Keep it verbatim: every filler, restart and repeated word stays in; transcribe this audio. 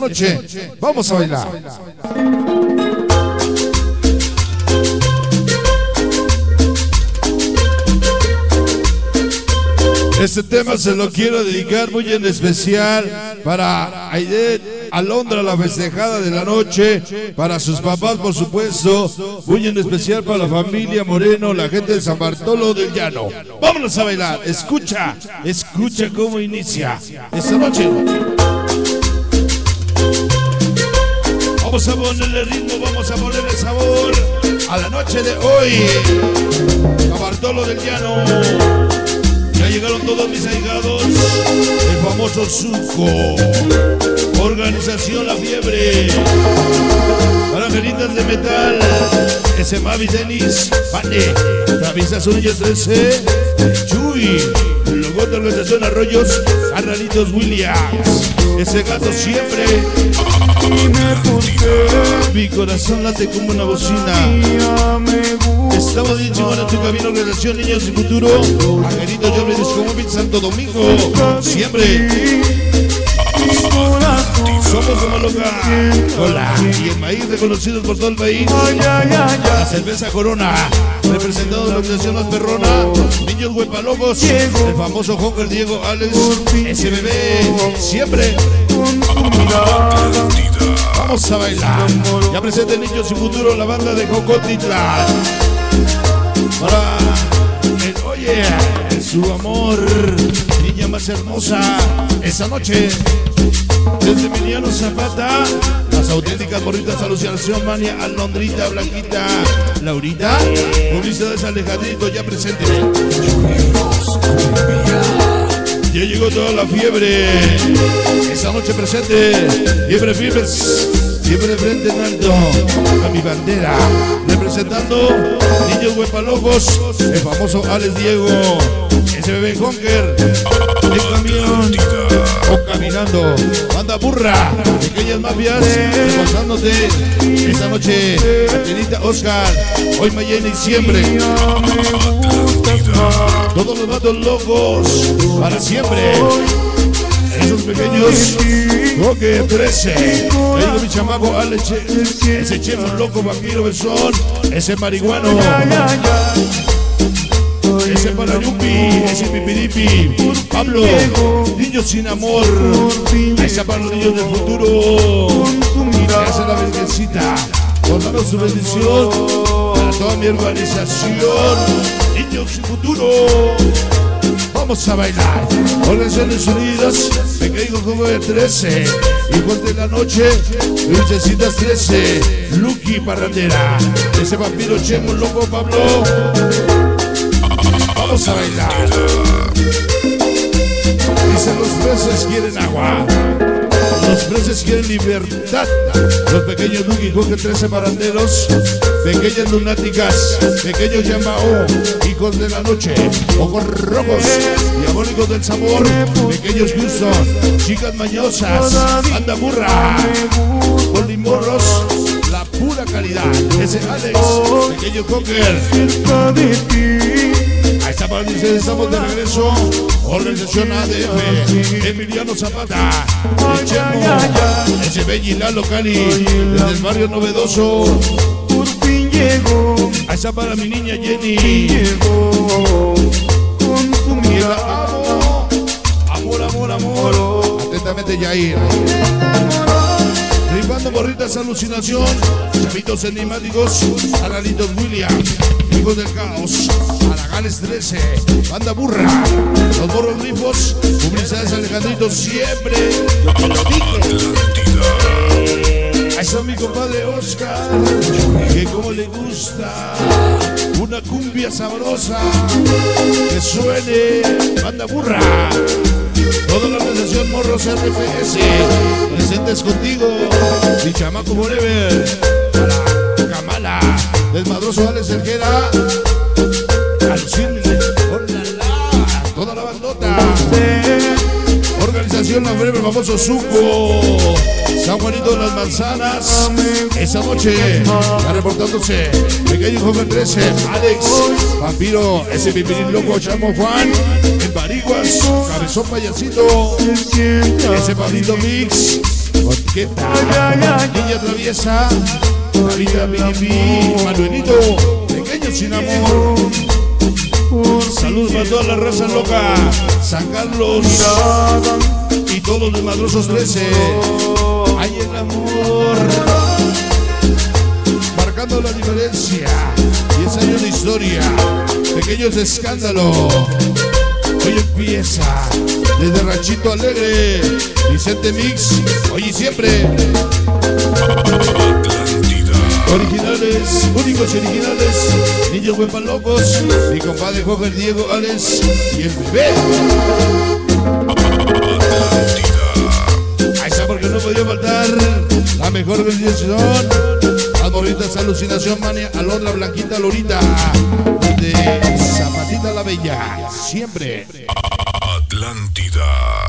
noche vamos a bailar. Este tema se lo quiero dedicar muy en especial para Aidet Alondra, la festejada de la noche, para sus papás, por supuesto, muy en especial para la familia Moreno, la gente de San Bartolo del Llano. Vámonos a bailar, escucha, escucha cómo inicia esta noche. Vamos a ponerle ritmo, vamos a ponerle sabor a la noche de hoy. San Bartolo del Llano. Ya llegaron todos mis allegados, el famoso Zuco, Organización La Fiebre, para Angelitas de Metal, ese Mavis Denis, Pane, Travisa Zunillas trece, Chuy, Logo de Organización Arroyos, Arralitos Williams, ese gato siempre. Mi corazón late como una bocina. Estamos bien chingón en tu camino, Relación Niños y Futuro. Angelito Jordan como Santo Domingo. Siempre somos como loca. Hola. Y el maíz reconocidos por todo el país. La cerveza Corona, representado de la organización Más Perrona. Niños Huepalocos, el famoso Joker Diego Alex, S B B. Siempre vamos a bailar. Ya presente Niños y Futuro, la banda de Jocotitlán. Para el oye, su amor, niña más hermosa, esa noche. Desde Emiliano Zapata, las auténticas morritas, Alucinación Mania, Alondrita, Blanquita, Laurita, publicidades Alejandrito, ya presente. Ya llegó toda la fiebre, esa noche presente, siempre firmes, siempre frente en alto, a mi bandera, representando Niños Huepalocos, el famoso Alex Diego, S B B Conker, el camión, o caminando, banda burra, pequeñas mafias, pasándote, esta noche, Angelita Oscar, hoy, mañana y siempre. Todos los vatos locos, para siempre. Esos pequeños, Coque trece. El mi chamaco Alex, ese chef loco, vampiro besón, ese marihuano, ese Parayupi, ese Pipiripi, Pablo, Niños Sin Amor, esa para los niños del futuro, que hace la virgencita, por darnos su bendición, para toda mi urbanización, Niños Sin Futuro. Vamos a bailar, Organizaciones Unidas, Pequeño Como de trece, Hijos de la Noche, Princesitas trece, Lucky Parrandera, ese vampiro Chemo loco Pablo. Vamos a bailar. Dicen los peces quieren agua, los peces quieren libertad. Los pequeños Lucky Coque trece paranderos, pequeñas lunáticas, pequeños Yamao, hijos de la noche, ojos rojos, diabólicos del sabor, pequeños Houston, chicas mañosas, anda burra, polimorros, la pura calidad, ese Alex, pequeño Cocker. A esta parte ustedes estamos de regreso. Organización A D F, Emiliano Zapata, el Chemo, ese Belli Lalo Cali, desde el barrio novedoso. Por fin llegó. A esta para mi niña Jenny. Llegó con su mirada. Amor, amor, amor. Atentamente Yair. Rifando borritas, alucinación, chavitos enigmáticos, Arralitos William, hijos del caos, Araganes trece, banda burra, los borros rifos, publicidades Alejandrito siempre. Yo te lo dije. Ahí está mi compadre Oscar, que como le gusta una cumbia sabrosa, que suene, banda burra. Toda la organización Morros R F S, presentes contigo, mi chamaco Forever, para Kamala, desmadroso Alex Cerquera, Alucine, hola, toda la bandota, organización La Fiebre, famoso Zuco, San Juanito de las Manzanas, esa noche, está reportándose, Pequeño Joven trece, Alex, Vampiro, ese Pipirín Loco, Chamo Juan, en Bariguas, Cabezón Payasito, ese Pablito Mix, Conqueta, niña traviesa, David Piripi, Manuelito, pequeño sin amor. Saludos para toda la raza loca, San Carlos y todos los madrosos trece. Hay el amor, marcando la diferencia. diez años de historia, pequeños de escándalo. Hoy empieza desde Ranchito Alegre, Vicente Mix, hoy y siempre. Originales, únicos y originales, niños huepan locos, mi compadre Jorge, el Diego, Alex y el bebé. Ahí está, porque no podía faltar la mejor organización. Las morritas, Alucinación Mania, Alondra, Blanquita, Lorita, de Zapatita la Bella, siempre. Atlántida.